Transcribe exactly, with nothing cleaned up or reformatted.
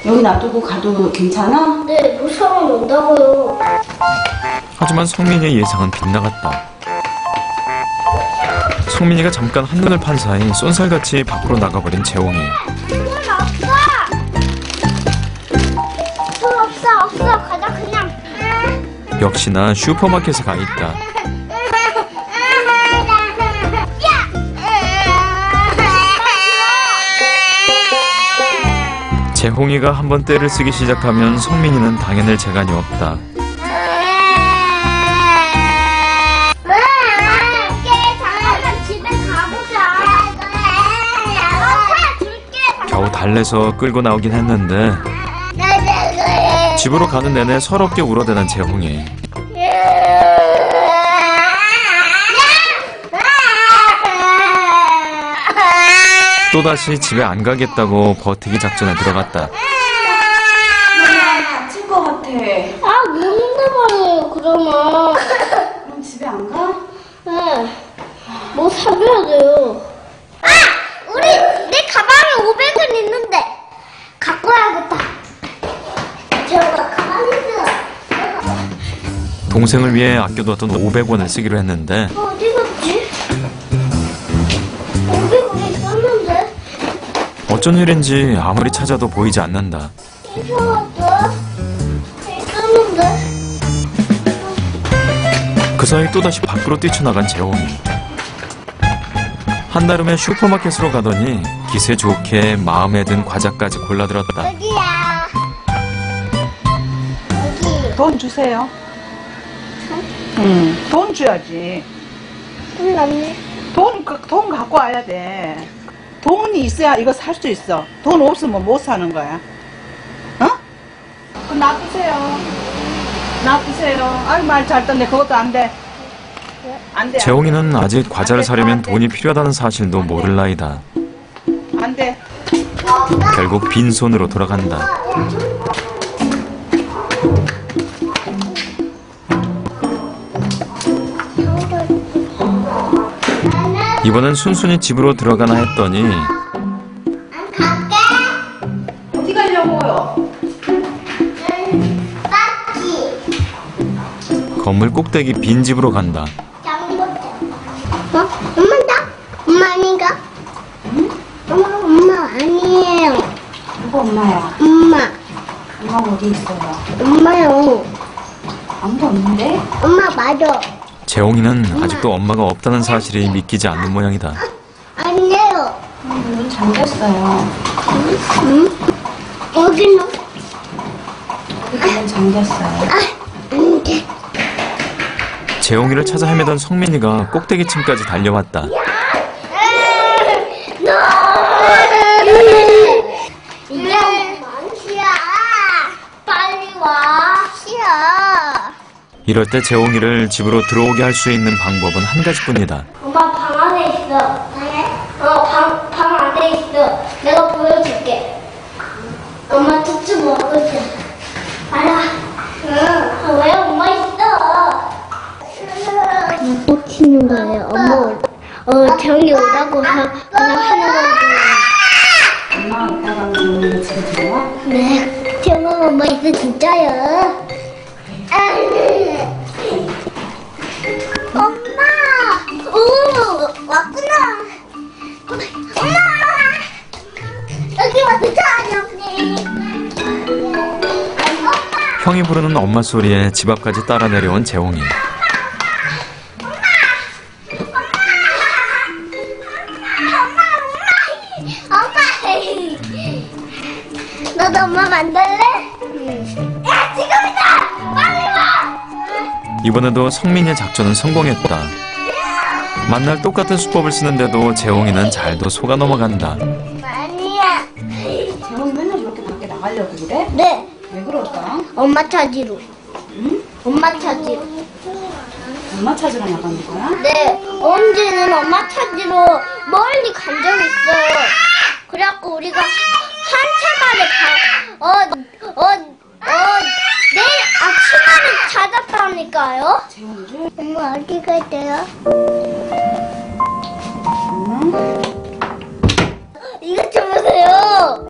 여기 놔두고 가도 괜찮아? 네, 뭐 사람 온다고요. 하지만 성민이의 예상은 빗나갔다. 성민이가 잠깐 한눈을 판 사이 쏜살같이 밖으로 나가버린 재홍이. 물 없어! 물 없어, 없어. 가자, 그냥. 역시나 슈퍼마켓에 가 있다. 재홍이가 한번 떼를 쓰기 시작하면 성민이는 당해낼 재간이 없다. 겨우 달래서 끌고 나오긴 했는데 집으로 가는 내내 서럽게 울어대는 재홍이. 또다시 집에 안 가겠다고 버티기 작전에 들어갔다. 다칠 것 같아. 아, 모른단 말이에요, 그러면. 그럼 집에 안 가? 네. 뭐 사줘야 돼요. 아! 우리, 내 가방에 오백 원 있는데. 갖고 와야겠다. 제가 가방 있어. 동생을 위해 아껴뒀던 오백 원을 쓰기로 했는데 어디 갔지? 오백 원이 있었는데. 어쩐 일인지 아무리 찾아도 보이지 않는다. 이상하다. 있었는데. 그 사이 또다시 밖으로 뛰쳐나간 재홍이. 한달음에 슈퍼마켓으로 가더니 기세 좋게 마음에 든 과자까지 골라들었다. 여기야. 여기. 돈 주세요. 응, 돈 줘야지. 돈 났네. 돈, 그- 돈 갖고 와야 돼. 돈이 있어야 이거 살 수 있어. 돈 없으면 못 사는 거야. 어? 그럼 놔두세요. 놔두세요. 아이, 말 잘 듣네. 그것도 안 돼. 안 돼. 재홍이는 아직 과자를 사려면 돈이 필요하다는 사실도 모를 나이다. 안 돼. 결국 빈손으로 돌아간다. 이번엔 순순히 집으로 들어가나 했더니 어디 가려고요? 맞지? 건물 꼭대기 빈 집으로 간다. 장보자. 어? 엄마다? 엄마 아닌가? 응? 엄마, 엄마 아니에요. 누가 엄마야? 엄마. 엄마가 어디 있어요? 엄마요. 아무도 없는데? 엄마 맞아. 재홍이는 아직도 엄마가 없다는 사실이 믿기지 않는 모양이다. 아니에요. 문 잠겼어요. 응? 여기는? 여기 문 잠겼어요. 아, 안 돼. 재홍이를 찾아 헤매던 성민이가 꼭대기층까지 달려왔다. 이게 망치야. 빨리 와. 싫어. 이럴 때 재홍이를 집으로 들어오게 할 수 있는 방법은 한 가지뿐이다. 엄마 방 안에 있어. 방에? 어, 방, 방 안에 있어. 내가 보여줄게. 엄마 툭툭 먹을게. 알아. 응. 아, 왜 엄마 있어? 못 치는 거예요. 엄마, 어, 정이 오라고 하, 그냥 하는 거예요. 엄마 아빠가 오늘 집에 들어와? 네. 태영아 엄마 있어, 진짜요. 엄마! 오! 왔구나! 엄마! 여기 와서 저녁이! 엄마! 형이 부르는 엄마 소리에 집 앞까지 따라 내려온 재홍이. 엄마! 너도 엄마 만들래? 야, 지금이다! 빨리 와! 이번에도 성민이의 작전은 성공했다. 만날 똑같은 수법을 쓰는데도 재홍이는 잘도 속아 넘어간다. 아니야. 재홍이 맨날 이렇게 밖에 나가려고 그래? 네. 왜 그럴까? 엄마 찾으러. 응? 엄마 찾으러. 엄마 찾으러 나가는 거야? 네. 언제는 엄마 찾으러 멀리 간 적 있어요. 그래갖고 우리가 한참 만에 가, 어, 어, 어, 내일 아침에 찾았다니까요. 재홍이를? 엄마 어디 가세요? 엄마? 이것 좀 보세요.